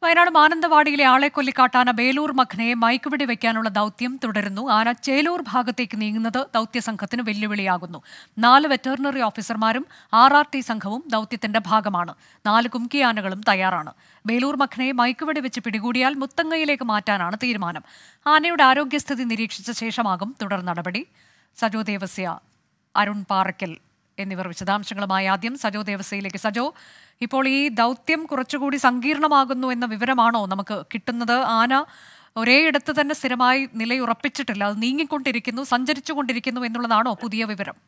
വയനാട് മാനന്തവാടിയിലെ ആളെക്കൊല്ലിക്കാട്ടാന ബേലൂർ മഖനയെ മയക്കുവെടി വയ്ക്കാനുള്ള ദൌത്യം തുടരുന്നു. ആന ചേലൂർ ഭാഗത്തേക്ക് നീങ്ങുന്നത് ദൌത്യസംഘത്തിന് വെല്ലുവിളിയാകുന്നു. 4 വെറ്ററിനറി ഓഫീസർമാരും RRT സംഘവും ദൌത്യത്തിന്റെ ഭാഗമാണ്. 4 കുംകിയാനകളും തയ്യാറാണ്. ബേലൂർ മഖനയെ മയക്കുവെടി വെച്ച് പിടികൂടിയാൽ മുത്തങ്ങയിലേക്ക് മാറ്റാനാണ് തീരുമാനം. ആനയുടെ ആരോഗ്യസ്ഥിതി നിരീക്ഷിച്ച ശേഷമാകും തുടർ നടപടി. സജോ ദേവസ്യ, അരുൺ പാറയ്ക്കൽ എന്നിവർ വിശദാംശങ്ങളുമായി. ആദ്യം സജോ ദേവസ്യയിലേക്ക്. സജോ, ഇപ്പോൾ ഈ ദൗത്യം കുറച്ചുകൂടി സങ്കീർണമാകുന്നു എന്ന വിവരമാണോ നമുക്ക് കിട്ടുന്നത്? ആന ഒരേയിടത്ത് തന്നെ സ്ഥിരമായി നിലയുറപ്പിച്ചിട്ടില്ല, അത് നീങ്ങിക്കൊണ്ടിരിക്കുന്നു, സഞ്ചരിച്ചുകൊണ്ടിരിക്കുന്നു എന്നുള്ളതാണോ പുതിയ വിവരം?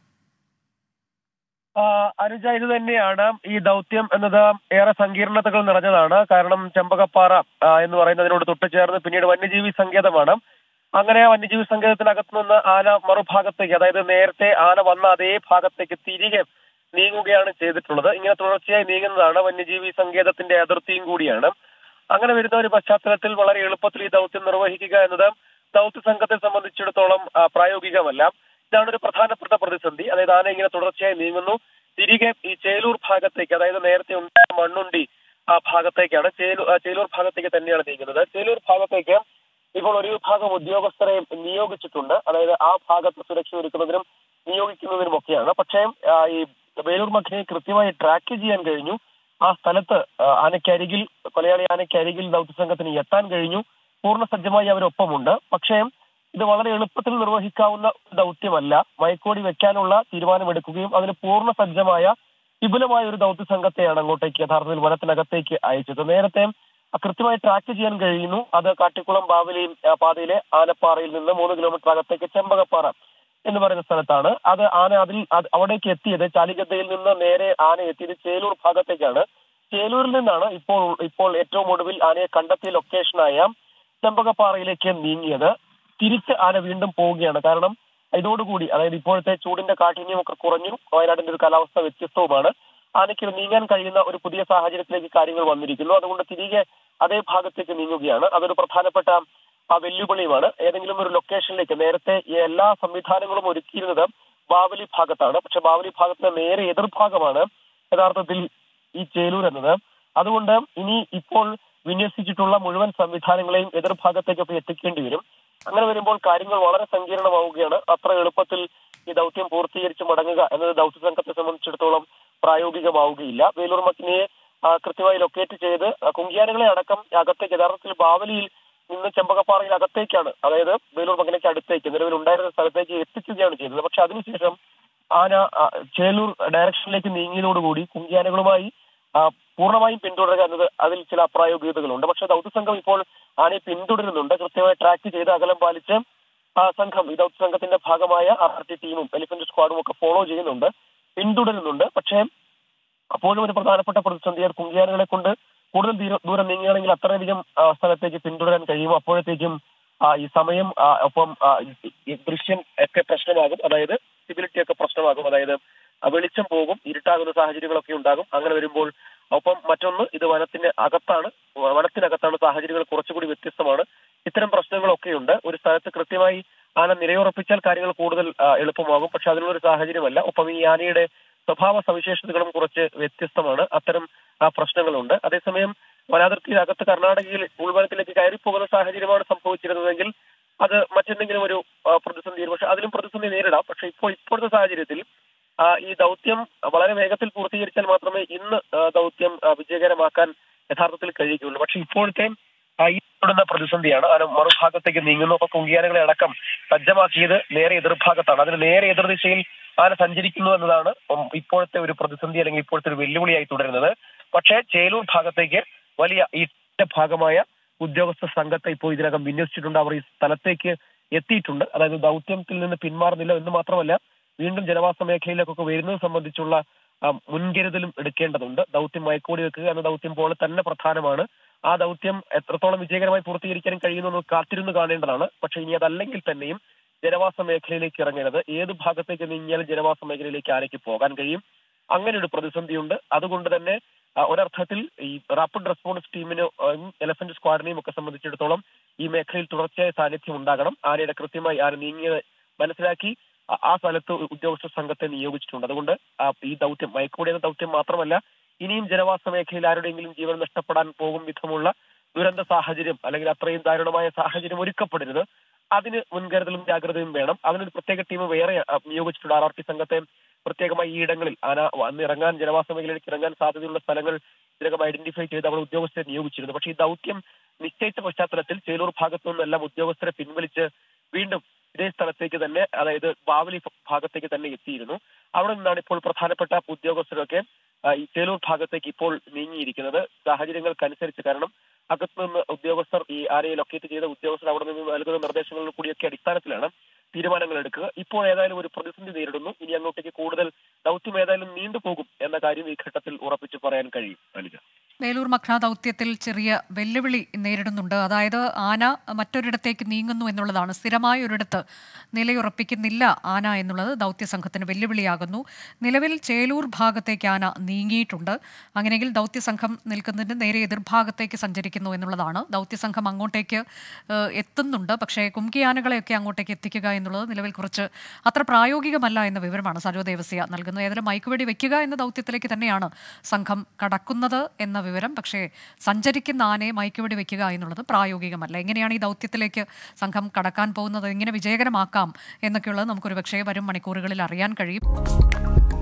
അനുജ, ഇത് തന്നെയാണ്. ഈ ദൗത്യം എന്നത് ഏറെ സങ്കീർണതകൾ നിറഞ്ഞതാണ്. കാരണം ചെമ്പകപ്പാറ എന്ന് പറയുന്നതിനോട് തൊട്ടുചേർന്ന് പിന്നീട് വന്യജീവി സങ്കേതമാണ്. അങ്ങനെ വന്യജീവി സങ്കേതത്തിനകത്ത് നിന്ന് ആന മറുഭാഗത്തേക്ക്, അതായത് നേരത്തെ ആന വന്ന അതേ ഭാഗത്തേക്ക് തിരികെ നീങ്ങുകയാണ് ചെയ്തിട്ടുള്ളത്. ഇങ്ങനെ തുടർച്ചയായി നീങ്ങുന്നതാണ് വന്യജീവി സങ്കേതത്തിന്റെ അതിർത്തിയും കൂടിയാണ്. അങ്ങനെ വരുന്ന ഒരു പശ്ചാത്തലത്തിൽ വളരെ എളുപ്പത്തിൽ ഈ ദൗത്യം നിർവഹിക്കുക എന്നത് ദൗത്യ സംഘത്തെ സംബന്ധിച്ചിടത്തോളം പ്രായോഗികമല്ല. ഇതാണ് ഒരു പ്രധാനപ്പെട്ട പ്രതിസന്ധി. അതായത് ആന ഇങ്ങനെ തുടർച്ചയായി നീങ്ങുന്നു, തിരികെ ഈ ചേലൂർ ഭാഗത്തേക്ക്, അതായത് നേരത്തെ ഉണ്ടായ മണ്ണുണ്ടി ആ ഭാഗത്തേക്കാണ്, ചേലൂർ ഭാഗത്തേക്ക് തന്നെയാണ് നീങ്ങുന്നത്. ചേലൂർ ഭാഗത്തേക്ക് ഇപ്പോൾ ഒരു വിഭാഗം ഉദ്യോഗസ്ഥരെ നിയോഗിച്ചിട്ടുണ്ട്. അതായത് ആ ഭാഗത്ത് സുരക്ഷ ഒരുക്കുന്നതിനും നിയോഗിക്കുന്നതിനുമൊക്കെയാണ്. പക്ഷേ ഈ ബേലൂർ മഖനയെ കൃത്യമായി ട്രാക്ക് ചെയ്യാൻ കഴിഞ്ഞു. ആ സ്ഥലത്ത് ആനയ്ക്കരികിൽ, കൊലയാളി ആനയ്ക്കരികിൽ ദൗത്യസംഘത്തിന് എത്താൻ കഴിഞ്ഞു. പൂർണ്ണ സജ്ജമായി അവരൊപ്പമുണ്ട്. പക്ഷേ ഇത് വളരെ എളുപ്പത്തിൽ നിർവഹിക്കാവുന്ന ദൗത്യമല്ല. മയക്കോടി വെക്കാനുള്ള തീരുമാനമെടുക്കുകയും അതിന് പൂർണ്ണ സജ്ജമായ വിപുലമായ ഒരു ദൗത്യസംഘത്തെയാണ് അങ്ങോട്ടേക്ക് യഥാർത്ഥത്തിൽ വനത്തിനകത്തേക്ക് അയച്ചത്. നേരത്തെ കൃത്യമായി ട്രാക്ക് ചെയ്യാൻ കഴിയുന്നു. അത് കാട്ടിക്കുളം ബാവലി പാതയിലെ ആനപ്പാറയിൽ നിന്ന് 3 കിലോമീറ്റർ അകത്തേക്ക് ചെമ്പകപ്പാറ എന്ന് പറയുന്ന സ്ഥലത്താണ്. അത് ആന അവിടേക്ക് എത്തിയത്, ചാലിഗദ്ദയിൽ നിന്ന് നേരെ ആന എത്തിയത് ചേലൂർ ഭാഗത്തേക്കാണ്. ചേലൂരിൽ നിന്നാണ് ഇപ്പോൾ ഏറ്റവും ഒടുവിൽ ആനയെ കണ്ടെത്തിയ ലൊക്കേഷനായ ചെമ്പകപ്പാറയിലേക്ക് നീങ്ങിയത്. തിരിച്ച് ആന വീണ്ടും പോവുകയാണ്. കാരണം ഇതോടുകൂടി, അതായത് ഇപ്പോഴത്തെ ചൂടിന്റെ കാഠിന്യമൊക്കെ കുറഞ്ഞു, വയനാടിന്റെ ഒരു കാലാവസ്ഥ വ്യത്യസ്തവുമാണ്. ആനയ്ക്ക് നീങ്ങാൻ കഴിയുന്ന ഒരു പുതിയ സാഹചര്യത്തിലേക്ക് കാര്യങ്ങൾ വന്നിരിക്കുന്നു. അതുകൊണ്ട് തിരികെ അതേ ഭാഗത്തേക്ക് നീങ്ങുകയാണ്. അതൊരു പ്രധാനപ്പെട്ട വെല്ലുവിളിയുമാണ്. ഏതെങ്കിലും ഒരു ലൊക്കേഷനിലേക്ക്, നേരത്തെ എല്ലാ സംവിധാനങ്ങളും ഒരുക്കിയിരുന്നത് ബാവലി ഭാഗത്താണ്. പക്ഷെ ബാവലി ഭാഗത്തിന്റെ നേരെ എതിർഭാഗമാണ് യഥാർത്ഥത്തിൽ ഈ ചേലൂർ എന്നത്. അതുകൊണ്ട് ഇനി ഇപ്പോൾ വിന്യസിച്ചിട്ടുള്ള മുഴുവൻ സംവിധാനങ്ങളെയും എതിർഭാഗത്തേക്കൊക്കെ എത്തിക്കേണ്ടി വരും. അങ്ങനെ വരുമ്പോൾ കാര്യങ്ങൾ വളരെ സങ്കീർണമാവുകയാണ്. അത്ര എളുപ്പത്തിൽ ഈ ദൗത്യം പൂർത്തീകരിച്ച് മടങ്ങുക എന്നത് ദൗത്യ സംഘത്തെ സംബന്ധിച്ചിടത്തോളം പ്രായോഗികമാവുകയില്ല. ബേലൂർ മഖനയെ കൃത്യമായി ലൊക്കേറ്റ് ചെയ്ത് കുങ്കിയാനകളെ അടക്കം അകത്തേക്ക്, യഥാർത്ഥത്തിൽ ബാവലിയിൽ നിന്ന് ചെമ്പകപ്പാറയിൽ അകത്തേക്കാണ്, അതായത് ബേലൂർ മഖനയ്ക്ക് അടുത്തേക്ക്, നിലവിലുണ്ടായിരുന്ന സ്ഥലത്തേക്ക് എത്തിക്കുകയാണ് ചെയ്തത്. പക്ഷെ അതിനുശേഷം ആന ചേലൂർ ഡയറക്ഷനിലേക്ക് നീങ്ങിയതോടുകൂടി കുങ്കിയാനകളുമായി പൂർണ്ണമായും പിന്തുടരുക എന്നത് അതിൽ ചില അപ്രായോഗികതകളുണ്ട്. പക്ഷെ ദൗത്യസംഘം ഇപ്പോൾ ആനയെ പിന്തുടരുന്നുണ്ട്. കൃത്യമായി ട്രാക്ക് ചെയ്ത് അകലം പാലിച്ച് സംഘം, ഈ ദൗത്യ സംഘത്തിന്റെ ഭാഗമായ RRT ടീമും എലിഫന്റ് സ്ക്വാഡും ഒക്കെ ഫോളോ ചെയ്യുന്നുണ്ട്, പിന്തുടരുന്നുണ്ട്. പക്ഷേ അപ്പോഴും ഒരു പ്രധാനപ്പെട്ട പ്രതിസന്ധി, കുങ്കിയാനകളെ കൊണ്ട് കൂടുതൽ ദൂരം നീങ്ങുകയാണെങ്കിൽ അത്രയധികം സ്ഥലത്തേക്ക് പിന്തുടരാൻ കഴിയും. അപ്പോഴത്തേക്കും ഈ സമയം ഒപ്പം ദൃശ്യം ഒക്കെ പ്രശ്നമാകും. അതായത് വിസിബിലിറ്റി ഒക്കെ പ്രശ്നമാകും. അതായത് വെളിച്ചം പോകും, ഇരുട്ടാകുന്ന സാഹചര്യങ്ങളൊക്കെ ഉണ്ടാകും. അങ്ങനെ വരുമ്പോൾ ഒപ്പം മറ്റൊന്ന്, ഇത് വനത്തിനകത്താണ് സാഹചര്യങ്ങൾ കുറച്ചുകൂടി വ്യത്യസ്തമാണ്. ഇത്തരം പ്രശ്നങ്ങളൊക്കെയുണ്ട്. ഒരു സ്ഥലത്ത് കൃത്യമായി ആന നിലയുറപ്പിച്ചാൽ കാര്യങ്ങൾ കൂടുതൽ എളുപ്പമാകും. പക്ഷെ അതിനുള്ളൊരു സാഹചര്യമല്ല. ഒപ്പം ഈ ആനയുടെ സ്വഭാവ സവിശേഷതകളും കുറച്ച് വ്യത്യസ്തമാണ്. അത്തരം പ്രശ്നങ്ങളുണ്ട്. അതേസമയം വനാതിർത്തിയിലകത്ത് കർണാടകയിൽ ഉൾവനത്തിലേക്ക് കയറിപ്പോകുന്ന സാഹചര്യമാണ് സംഭവിച്ചിരുന്നതെങ്കിൽ അത് മറ്റെന്തെങ്കിലും ഒരു പ്രതിസന്ധി, പക്ഷെ അതിലും പ്രതിസന്ധി നേരിടാം. പക്ഷെ ഇപ്പോഴത്തെ സാഹചര്യത്തിൽ ഈ ദൗത്യം വളരെ വേഗത്തിൽ പൂർത്തീകരിച്ചാൽ മാത്രമേ ഇന്ന് ദൗത്യം വിജയകരമാക്കാൻ യഥാർത്ഥത്തിൽ കഴിയുകയുള്ളൂ. പക്ഷെ ഇപ്പോഴത്തെ ഈ പ്രതിസന്ധിയാണ്. ആന മറുഭാഗത്തേക്ക് നീങ്ങുന്നു. അപ്പൊ കുങ്കിയാനകളെ അടക്കം സജ്ജമാക്കിയത് നേരെ എതിർഭാഗത്താണ്. അതിന് നേരെ എതിർദിശയിൽ ആന സഞ്ചരിക്കുന്നു എന്നതാണ് ഇപ്പോഴത്തെ ഒരു പ്രതിസന്ധി, അല്ലെങ്കിൽ ഇപ്പോഴത്തെ ഒരു വെല്ലുവിളിയായി തുടരുന്നത്. പക്ഷേ ചേലൂർ ഭാഗത്തേക്ക് വലിയ ഈ ഭാഗമായ ഉദ്യോഗസ്ഥ സംഘത്തെ ഇപ്പോൾ ഇതിനകം വിന്യസിച്ചിട്ടുണ്ട്. അവർ ഈ സ്ഥലത്തേക്ക് എത്തിയിട്ടുണ്ട്. അതായത് ദൗത്യത്തിൽ നിന്ന് പിന്മാറുന്നില്ല എന്ന് മാത്രമല്ല, വീണ്ടും ജനവാസ മേഖലയിലേക്കൊക്കെ വരുന്നത് സംബന്ധിച്ചുള്ള മുൻകരുതലും എടുക്കേണ്ടതുണ്ട്. ദൗത്യം മയക്കോടി വെക്കുക എന്ന ദൗത്യം പോലെ തന്നെ പ്രധാനമാണ്. ആ ദൗത്യം എത്രത്തോളം വിജയകരമായി പൂർത്തീകരിക്കാൻ കഴിയുമെന്ന് കാത്തിരുന്ന് കാണേണ്ടതാണ്. പക്ഷെ ഇനി അതല്ലെങ്കിൽ തന്നെയും ജനവാസ മേഖലയിലേക്ക് ഇറങ്ങരുത്. ഏത് ഭാഗത്തേക്ക് നീങ്ങിയാലും ജനവാസ മേഖലയിലേക്ക് ആനയ്ക്ക് പോകാൻ കഴിയും. അങ്ങനെ ഒരു പ്രതിസന്ധിയുണ്ട്. അതുകൊണ്ട് തന്നെ ഒരർത്ഥത്തിൽ ഈ റാപ്പിഡ് റെസ്പോൺസ് ടീമിന്, എലഫന്റ് സ്ക്വാഡിനെയും ഒക്കെ സംബന്ധിച്ചിടത്തോളം ഈ മേഖലയിൽ തുടർച്ചയായ സാന്നിധ്യം ഉണ്ടാകണം. ആനയുടെ കൃത്യമായി ആന നീങ്ങിയത് മനസ്സിലാക്കി ആ സ്ഥലത്ത് ഉദ്യോഗസ്ഥ സംഘത്തെ നിയോഗിച്ചിട്ടുണ്ട്. അതുകൊണ്ട് ഈ ദൗത്യം, മയക്കുവെടി എന്ന ദൗത്യം മാത്രമല്ല, ഇനിയും ജനവാസ മേഖലയിൽ ആരുടെയെങ്കിലും ജീവൻ നഷ്ടപ്പെടാൻ പോകും വിധമുള്ള ദുരന്ത സാഹചര്യം അല്ലെങ്കിൽ അത്രയും ദാരുണമായ സാഹചര്യം ഒരുക്കപ്പെടരുത്. അതിന് മുൻകരുതലും ജാഗ്രതയും വേണം. അതിനൊരു പ്രത്യേക ടീം വേറെ നിയോഗിച്ചിട്ടുണ്ട്. RRT സംഘത്തെ പ്രത്യേകമായി ഈ ഇടങ്ങളിൽ അന്ന് ഇറങ്ങാൻ ജനവാസ മേഖലയിലേക്ക് ഇറങ്ങാൻ സാധ്യതയുള്ള സ്ഥലങ്ങൾ ഇതിനകം ഐഡന്റിഫൈ ചെയ്ത് അവർ ഉദ്യോഗസ്ഥരെ നിയോഗിച്ചിരുന്നു. പക്ഷേ ഈ ദൗത്യം നിശ്ചയിച്ച പശ്ചാത്തലത്തിൽ ചേലൂർ ഭാഗത്തു നിന്നെല്ലാം ഉദ്യോഗസ്ഥരെ പിൻവലിച്ച് വീണ്ടും ഇതേ സ്ഥലത്തേക്ക് തന്നെ, അതായത് ബാവലി ഭാഗത്തേക്ക് തന്നെ എത്തിയിരുന്നു. അവിടെ നിന്നാണ് ഇപ്പോൾ പ്രധാനപ്പെട്ട ഉദ്യോഗസ്ഥരൊക്കെ ഈ ചേലൂർ ഭാഗത്തേക്ക് ഇപ്പോൾ നീങ്ങിയിരിക്കുന്നത് സാഹചര്യങ്ങൾക്കനുസരിച്ച്. കാരണം അകത്തുനിന്ന് ഉദ്യോഗസ്ഥർ ഈ ആരെയെ ലൊക്കേറ്റ് ചെയ്ത ഉദ്യോഗസ്ഥർ അവിടെ നിന്ന് നൽകുന്ന നിർദ്ദേശങ്ങളിൽ കൂടിയൊക്കെ അടിസ്ഥാനത്തിലാണ് തീരുമാനങ്ങൾ എടുക്കുക. ഇപ്പോൾ ഏതായാലും ഒരു പ്രതിസന്ധി നേരിടുന്നു. ഇനി അങ്ങോട്ടേക്ക് കൂടുതൽ ദൗത്യം ഏതായാലും നീണ്ടുപോകും എന്ന കാര്യം ഈ ഘട്ടത്തിൽ ഉറപ്പിച്ചു പറയാൻ കഴിയും. അലിക, വേലൂർ മഖ്ന ദൗത്യത്തിൽ ചെറിയ വെല്ലുവിളി നേരിടുന്നുണ്ട്. അതായത് ആന മറ്റൊരിടത്തേക്ക് നീങ്ങുന്നു എന്നുള്ളതാണ്. സ്ഥിരമായ ഒരിടത്ത് നിലയുറപ്പിക്കുന്നില്ല ആന എന്നുള്ളത് ദൗത്യസംഘത്തിന് വെല്ലുവിളിയാകുന്നു. നിലവിൽ ചേലൂർ ഭാഗത്തേക്ക് ആന നീങ്ങിയിട്ടുണ്ട്. അങ്ങനെയെങ്കിൽ ദൗത്യസംഘം നിൽക്കുന്നതിന് നേരെ എതിർഭാഗത്തേക്ക് സഞ്ചരിക്കുന്നു എന്നുള്ളതാണ്. ദൗത്യസംഘം അങ്ങോട്ടേക്ക് എത്തുന്നുണ്ട്. പക്ഷേ കുംകിയാനകളെയൊക്കെ അങ്ങോട്ടേക്ക് എത്തിക്കുക എന്നുള്ളത് നിലവിൽ കുറച്ച് അത്ര പ്രായോഗികമല്ല എന്ന വിവരമാണ് സജോ ദേവസ്യ നൽകുന്നത്. ഏതായാലും മയക്കുവെടി വെക്കുക എന്ന ദൗത്യത്തിലേക്ക് തന്നെയാണ് സംഘം കടക്കുന്നത് എന്ന വിവരം. പക്ഷേ സഞ്ചരിക്കുന്ന ആനയെ മയക്കുവെടി വെക്കുക എന്നുള്ളത് പ്രായോഗികമല്ല. എങ്ങനെയാണ് ഈ ദൗത്യത്തിലേക്ക് സംഘം കടക്കാൻ പോകുന്നത്, എങ്ങനെ വിജയകരമാക്കാം എന്നൊക്കെയുള്ളത് നമുക്കൊരു പക്ഷേ വരും മണിക്കൂറുകളിൽ അറിയാൻ കഴിയും.